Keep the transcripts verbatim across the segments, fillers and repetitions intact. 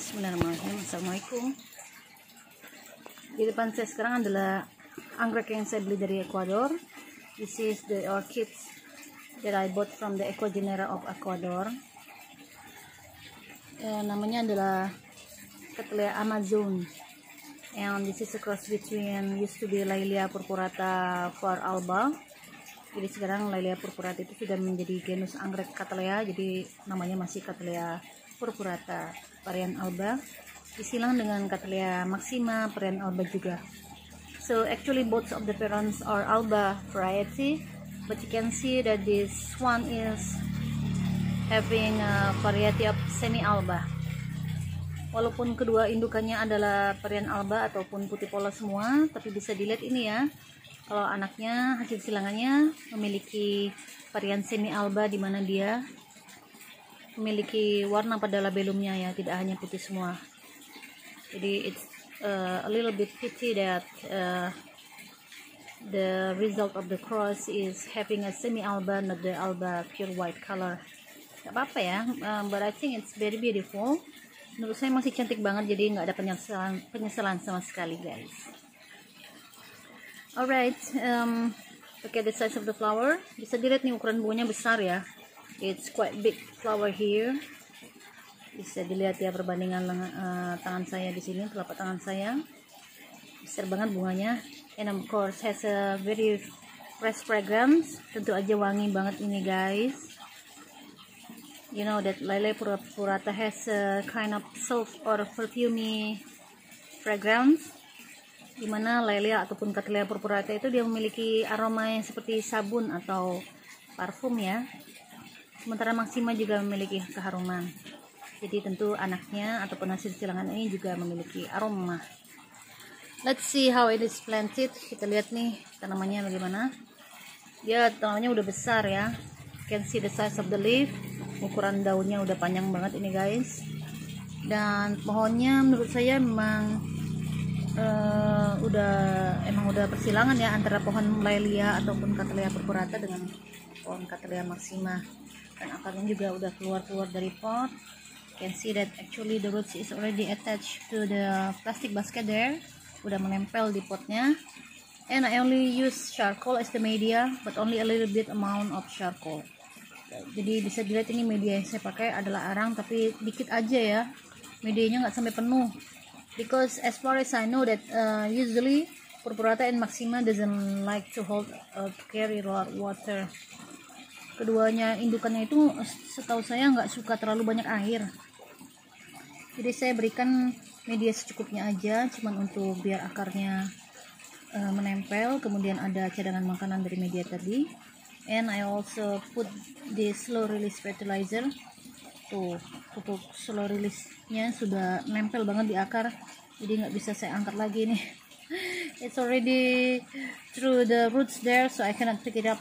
Bismillahirrahmanirrahim. Assalamualaikum. Di depan saya sekarang adalah anggrek yang saya beli dari Ecuador. This is the orchids that I bought from the Ecuagenera of Ecuador. Eh, namanya adalah Cattleya Amazon. And this is a cross between used to be Laelia purpurata var alba. Jadi sekarang Laelia purpurata itu sudah menjadi genus anggrek Cattleya, jadi namanya masih Cattleya purpurata varian alba. Disilang dengan Cattleya maxima varian alba juga. So actually both of the parents are alba variety, but you can see that this one is having a variety of semi alba. Walaupun kedua indukannya adalah varian alba ataupun putih polos semua, tapi bisa dilihat ini ya, kalau anaknya hasil silangannya memiliki varian semi alba, di mana dia memiliki warna pada labellumnya ya, tidak hanya putih semua. Jadi it's uh, a little bit pity that uh, the result of the cross is having a semi alba, not the alba pure white color. Gak apa-apa ya, uh, but I think it's very beautiful. Menurut saya masih cantik banget, jadi nggak ada penyesalan penyesalan sama sekali guys. Alright, um, look at the size of the flower. Bisa dilihat nih ukuran bunganya besar ya. It's quite big flower here. Bisa dilihat ya perbandingan uh, tangan saya di sini, telapak tangan saya. Besar banget bunganya. And of course has a very fresh fragrance. Tentu aja wangi banget ini guys. You know that Laelia purpurata has a kind of soft or perfumey fragrance, dimana Laelia ataupun Cattleya purpurata itu dia memiliki aroma yang seperti sabun atau parfum ya. Sementara maxima juga memiliki keharuman. Jadi tentu anaknya ataupun hasil silangan ini juga memiliki aroma. Let's see how it is planted. Kita lihat nih tanamannya bagaimana. Dia tanamannya udah besar ya. You can see the size of the leaf. Ukuran daunnya udah panjang banget ini guys. Dan pohonnya menurut saya memang uh, udah emang udah persilangan ya antara pohon Laelia ataupun Cattleya purpurata dengan pohon Cattleya maxima. Dan akarnya juga udah keluar-keluar dari pot. You can see that actually the roots is already attached to the plastic basket there. Udah menempel di potnya. And I only use charcoal as the media, but only a little bit amount of charcoal. Jadi bisa dilihat ini media yang saya pakai adalah arang, tapi dikit aja ya, medianya nggak sampai penuh. Because as far as I know that uh, usually purpurata and maxima doesn't like to hold uh, to carry a lot of water. Keduanya indukannya itu setahu saya nggak suka terlalu banyak air. Jadi saya berikan media secukupnya aja, cuman untuk biar akarnya uh, menempel. Kemudian ada cadangan makanan dari media tadi. And I also put the slow release fertilizer. Tuh, pupuk slow release-nya sudah nempel banget di akar, jadi nggak bisa saya angkat lagi nih. It's already through the roots there, so I cannot pick it up.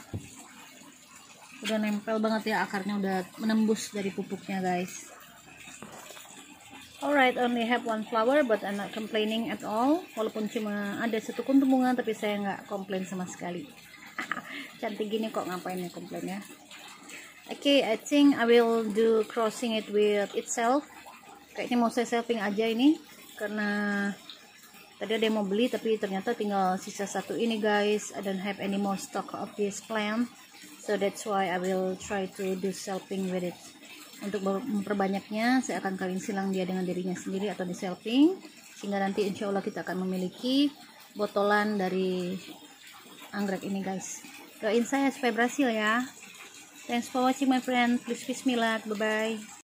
Udah nempel banget ya akarnya, udah menembus dari pupuknya guys. Alright, only have one flower, but I'm not complaining at all. Walaupun cuma ada satu kuntum bunga, tapi saya nggak komplain sama sekali. Cantik gini kok, ngapain ya komplain ya. Oke, okay, I think I will do crossing it with itself. Kayaknya mau saya selfing aja ini, karena tadi ada yang mau beli tapi ternyata tinggal sisa satu ini guys. I don't have any more stock of this plant, so that's why I will try to do selfing with it. Untuk memperbanyaknya, saya akan kawin silang dia dengan dirinya sendiri atau di selfing, sehingga nanti insya Allah kita akan memiliki botolan dari anggrek ini guys. Doain saya supaya berhasil ya. Thanks for watching my friend. Please wish me luck. Bye bye.